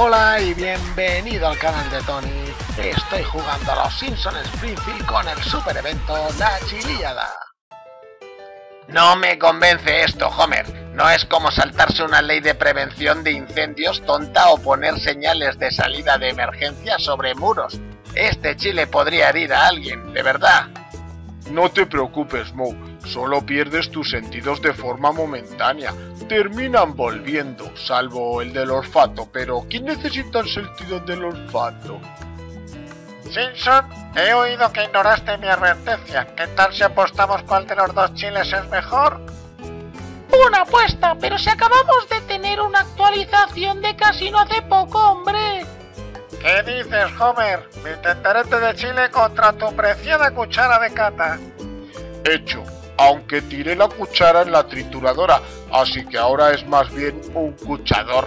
Hola y bienvenido al canal de Tony. Estoy jugando a los Simpsons Springfield con el super evento La Chiliada. No me convence esto, Homer. No es como saltarse una ley de prevención de incendios tonta o poner señales de salida de emergencia sobre muros. Este chile podría herir a alguien, de verdad. No te preocupes, Moe. Solo pierdes tus sentidos de forma momentánea. Terminan volviendo, salvo el del olfato. Pero ¿quién necesita el sentido del olfato? Simpson, he oído que ignoraste mi advertencia. ¿Qué tal si apostamos cuál de los dos chiles es mejor? Una apuesta, pero si acabamos de tener una actualización de casino hace poco, hombre. ¿Qué dices, Homer? Mi tenderete de chile contra tu preciada cuchara de cata. Hecho, aunque tiré la cuchara en la trituradora, así que ahora es más bien un cuchador.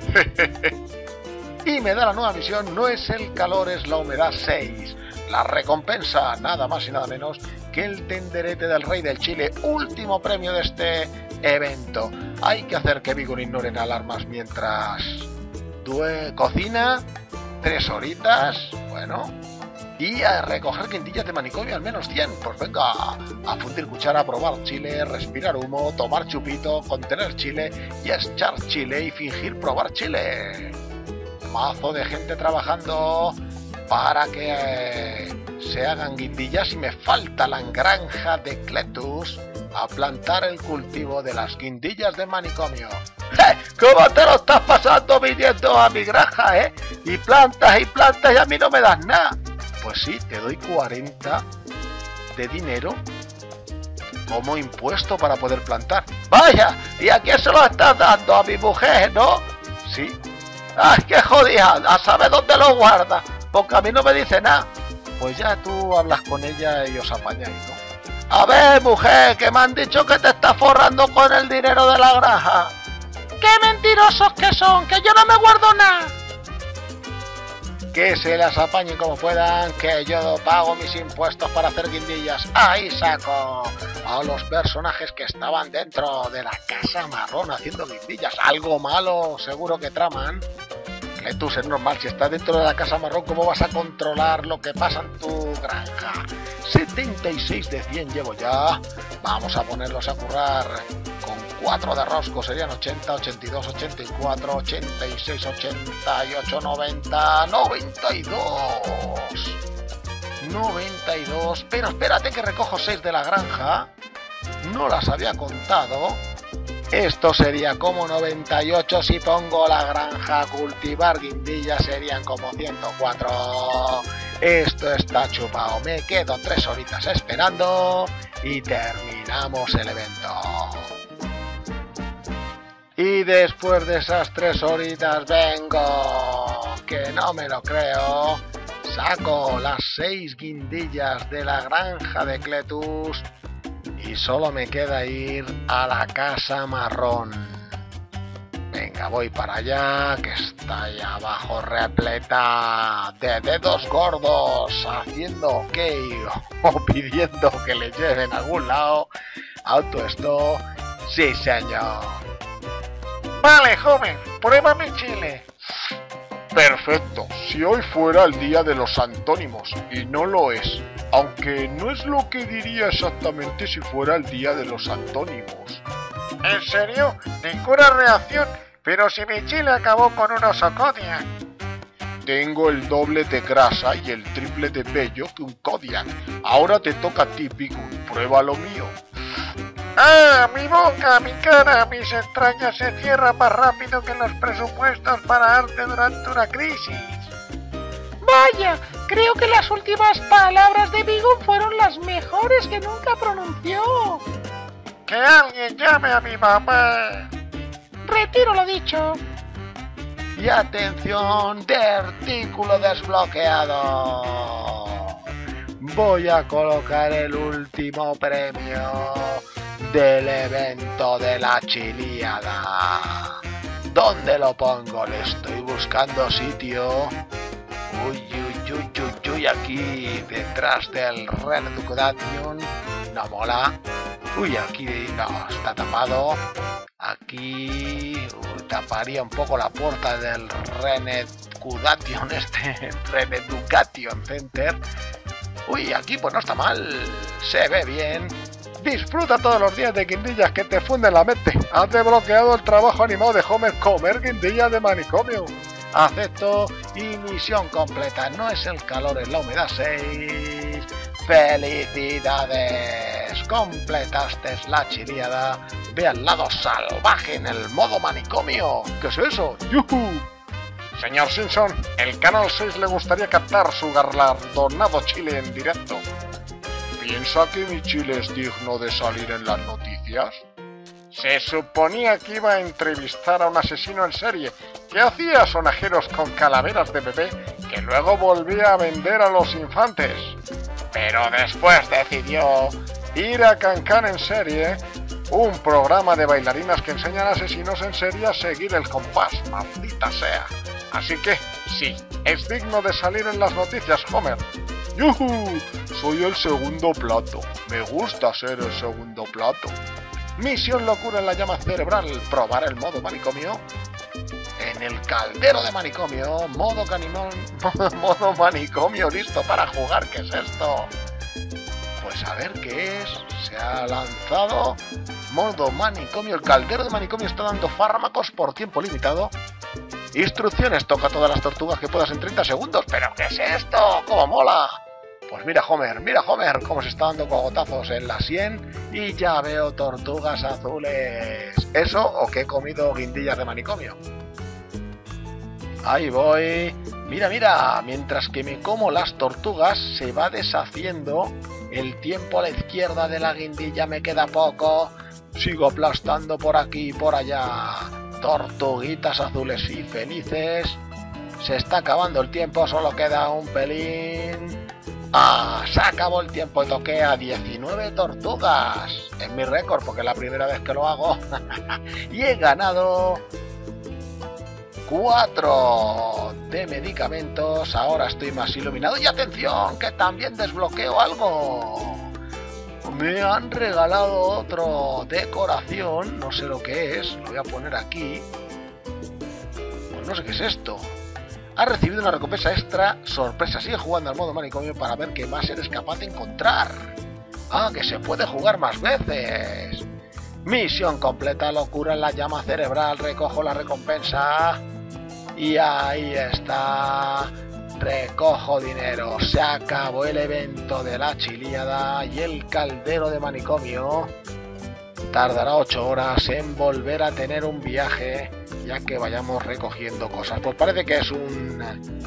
Y me da la nueva misión, no es el calor, es la humedad 6. La recompensa, nada más y nada menos que el tenderete del rey del chile, último premio de este evento. Hay que hacer que Vigo ignoren alarmas mientras cocina, 3 horitas, bueno, y a recoger quintillas de manicomio al menos 100. Pues venga, a fundir cuchara, probar chile, respirar humo, tomar chupito, contener chile y echar chile y fingir probar chile. Mazo de gente trabajando para que se hagan guindillas y me falta la granja de Cletus a plantar el cultivo de las guindillas de manicomio. ¿Cómo te lo estás pasando viniendo a mi granja, Y plantas y a mí no me das nada. Pues sí, te doy 40 de dinero como impuesto para poder plantar. Vaya, ¿y a quién se lo estás dando? ¿A mi mujer, no? Sí. ¡Ay, qué jodida! A saber dónde lo guarda, porque a mí no me dice nada. Pues ya tú hablas con ella y os apañáis, ¿no? A ver, mujer, que me han dicho que te estás forrando con el dinero de la granja. ¡Qué mentirosos que son! ¡Que yo no me guardo nada! Que se las apañen como puedan, que yo pago mis impuestos para hacer guindillas. Ahí saco a los personajes que estaban dentro de la casa marrón haciendo guindillas. Algo malo seguro que traman. Cletus, es normal, si estás dentro de la casa marrón, ¿cómo vas a controlar lo que pasa en tu granja? 76 de 100 llevo ya. Vamos a ponerlos a currar. Con 4 de rosco serían 80, 82, 84, 86, 88, 90, 92. 92. Pero espérate que recojo 6 de la granja. No las había contado. Esto sería como 98 si pongo la granja a cultivar guindillas, serían como 104. Esto está chupado. Me quedo 3 horitas esperando y terminamos el evento. Y después de esas 3 horitas vengo, que no me lo creo, saco las 6 guindillas de la granja de Cletus y solo me queda ir a la casa marrón. Venga, voy para allá, que está ahí abajo repleta de dedos gordos, haciendo ok o pidiendo que le lleven a algún lado. Auto esto, sí señor. Vale, joven, prueba mi chile. Perfecto, si hoy fuera el día de los antónimos, y no lo es. Aunque no es lo que diría exactamente si fuera el día de los antónimos. ¿En serio? Ninguna reacción, pero si mi chile acabó con un oso Kodiak. Tengo el doble de grasa y el triple de vello que un Kodiak. Ahora te toca a ti, Bigun, prueba lo mío. ¡Ah! Mi boca, mi cara, mis entrañas se cierran más rápido que los presupuestos para arte durante una crisis. Vaya, creo que las últimas palabras de Vigo fueron las mejores que nunca pronunció. ¡Que alguien llame a mi mamá! Retiro lo dicho. Y atención, de artículo desbloqueado. Voy a colocar el último premio del evento de la Chiliada. ¿Dónde lo pongo? Le estoy buscando sitio. Uy, aquí detrás del Reductation. No mola. Uy, aquí no, está tapado. Aquí taparía un poco la puerta del Reneducation Center. Uy, aquí pues no está mal, se ve bien. Disfruta todos los días de guindillas que te funden la mente. Has desbloqueado el trabajo animado de Homer, comer guindillas de manicomio. Acepto y misión completa. No es el calor, es la humedad 6. ¡Felicidades! Completaste la chiliada. Ve al lado salvaje en el modo manicomio. ¿Qué es eso? ¡Yuhu! Señor Simpson, el Canal 6 le gustaría captar su galardonado chile en directo. ¿Piensa que mi chile es digno de salir en las noticias? Se suponía que iba a entrevistar a un asesino en serie que hacía sonajeros con calaveras de bebé que luego volvía a vender a los infantes. Pero después decidió ir a Cancan en serie, un programa de bailarinas que enseñan a asesinos en serie a seguir el compás, maldita sea. Así que, sí, es digno de salir en las noticias, Homer. ¡Yuhu! Soy el segundo plato. Me gusta ser el segundo plato. Misión locura en la llama cerebral. Probar el modo manicomio. En el caldero de manicomio. Modo manicomio listo para jugar. ¿Qué es esto? Pues a ver qué es. Se ha lanzado. Modo manicomio. El caldero de manicomio está dando fármacos por tiempo limitado. Instrucciones, toca todas las tortugas que puedas en 30 segundos. ¿Pero qué es esto? ¡Cómo mola! Pues mira Homer, cómo se está dando cogotazos en la sien y ya veo tortugas azules. ¿Eso o que he comido guindillas de manicomio? Ahí voy. Mira, mientras que me como las tortugas se va deshaciendo el tiempo a la izquierda de la guindilla, me queda poco. Sigo aplastando por aquí y por allá. Tortuguitas azules y felices. Se está acabando el tiempo, solo queda un pelín. ¡Ah! Se acabó el tiempo y toqué a 19 tortugas. Es mi récord porque es la primera vez que lo hago. Y he ganado 4 de medicamentos. Ahora estoy más iluminado. Y atención, que también desbloqueo algo. Me han regalado otro decoración. No sé lo que es. Lo voy a poner aquí. Pues no sé qué es esto. Ha recibido una recompensa extra sorpresa. Sigue jugando al modo manicomio para ver qué más eres capaz de encontrar. Ah, que se puede jugar más veces. Misión completa, locura en la llama cerebral. Recojo la recompensa. Y ahí está. Recojo dinero. Se acabó el evento de la chiliada y el caldero de manicomio tardará 8 horas en volver a tener un viaje, ya que vayamos recogiendo cosas. Pues parece que es un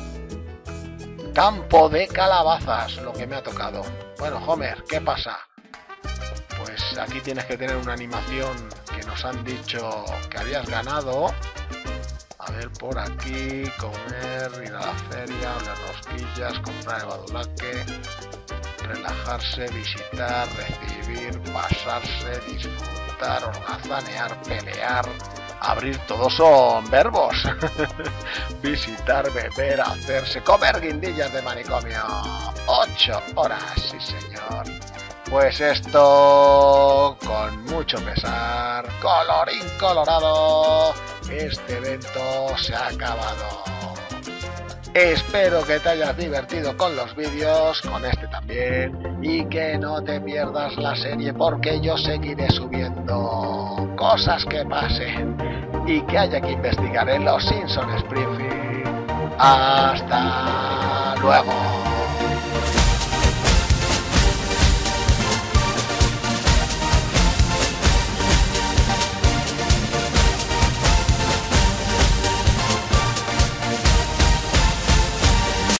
campo de calabazas lo que me ha tocado. Bueno, Homer, ¿qué pasa? Pues aquí tienes que tener una animación que nos han dicho que habías ganado. A ver, por aquí, comer, ir a la feria, oler rosquillas, comprar el badulaque, relajarse, visitar, recibir, pasarse, disfrutar, holgazanear, pelear, abrir, todos son verbos. Visitar, beber, hacerse, comer guindillas de manicomio. 8 horas, sí señor. Pues esto, con mucho pesar, colorín colorado, este evento se ha acabado. Espero que te hayas divertido con los vídeos, con este también, y que no te pierdas la serie porque yo seguiré subiendo cosas que pasen y que haya que investigar en los Simpsons Springfield. ¡Hasta luego!